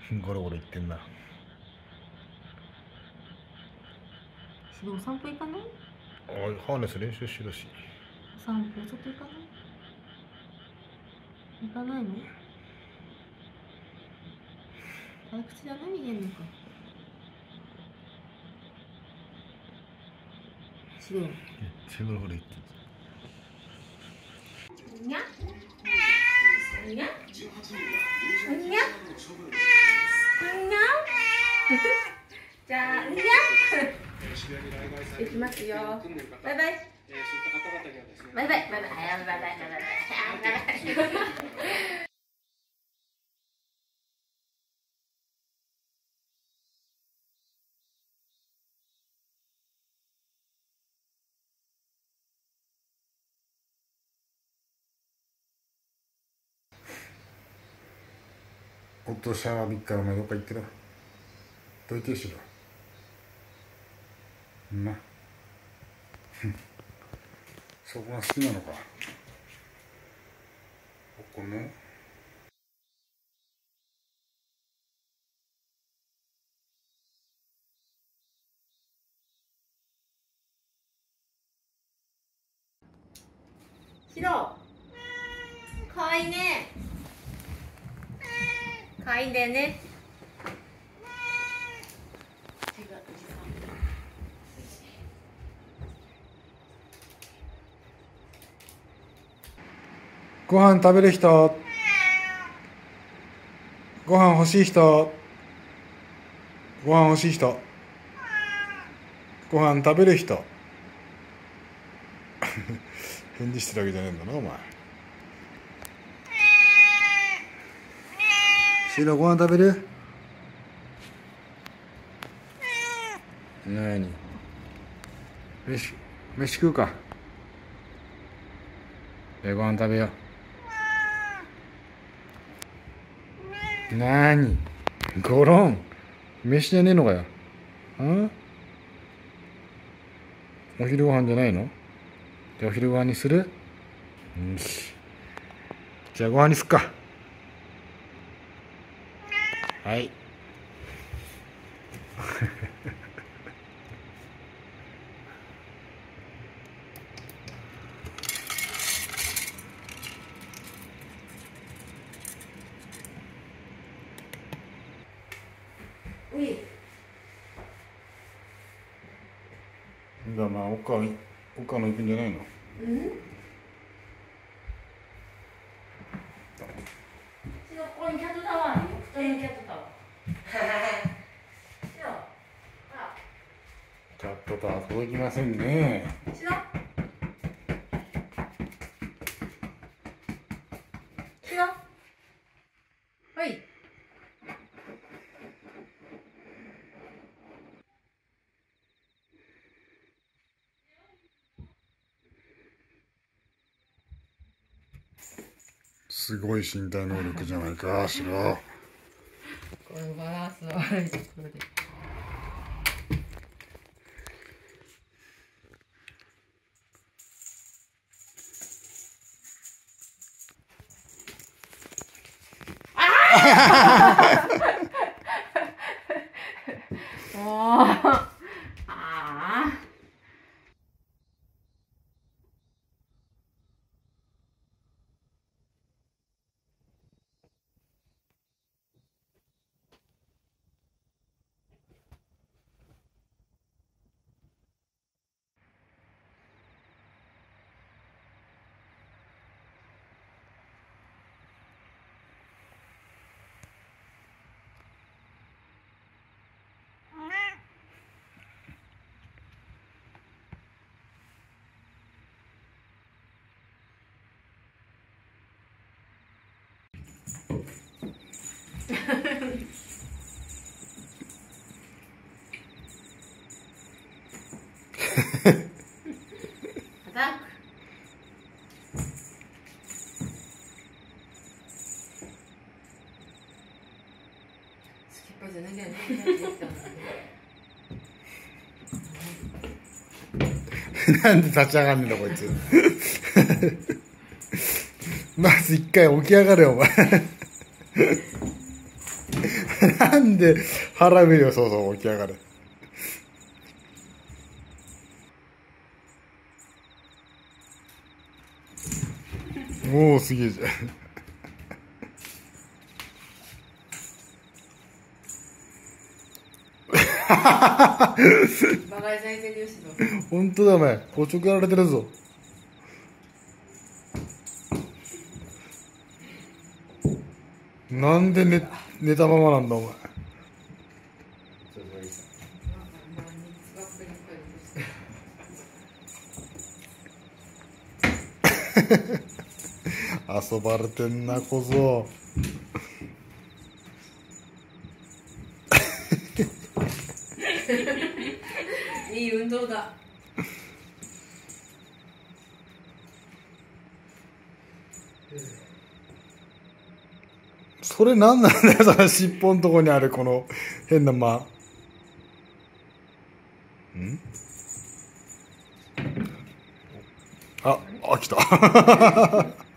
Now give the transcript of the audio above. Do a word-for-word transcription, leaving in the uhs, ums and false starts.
ゴロゴロ言ってんな。 しのお散歩行かない？ あ、ハーネス練習してるし。 お散歩ちょっと行かない？行かないの？退屈じゃない？家の中。しの。めっちゃゴロゴロ言ってる。 うにゃ？うにゃ？うにゃ？うにゃ？じゃあ、うにゃ？行きますよ。バイバイ。バイバイ。バイバイ。バイバイ。バイバイ。バイバイ。バイバイ。 夫シャワービッカーお前どっか行ってる？どいてしろ。な。そこが好きなのか。ここね。 シロ、かわいいね。かわいいんだよね。 ご飯食べる人、ご飯欲しい人、ご飯欲しい人、ご飯食べる人。返事してるわけじゃねえんだなお前。シロ、ご飯食べる？なに、飯飯食うか。で、ご飯食べよう。なーに、ゴロン、飯じゃねえのかよ。ん？お昼ご飯じゃないの？じゃあお昼ご飯にする？よし。じゃあご飯にすっか。はい。 うい。 じゃあまあ岡岡野行くんじゃないの？ うん？シロ、ここにキャットタワーあるよ。ここにキャットタワー。シロ、ほら。 キャットタワー届きませんね。 シロ。シロ。はい。 すごい身体能力じゃないか、シロ。 このバランスの悪いところで。もう。ああ。アタック。スキッパーじゃなきゃね。 なんで立ち上がんねんだこいつ。まず一回起き上がれよお前。 なんで腹見るよ、そうそう起き上がる。おお、すげえじゃん。 バカにされてるよ、しの。 本当だ、お前。硬直やられてるぞ。なんで寝、寝たままなんだ、お前。遊ばれてんな、小僧。 いい運動だ。 それなんなんだよ、その尻尾のとこにあるこの変な間。んあ、あ、来た。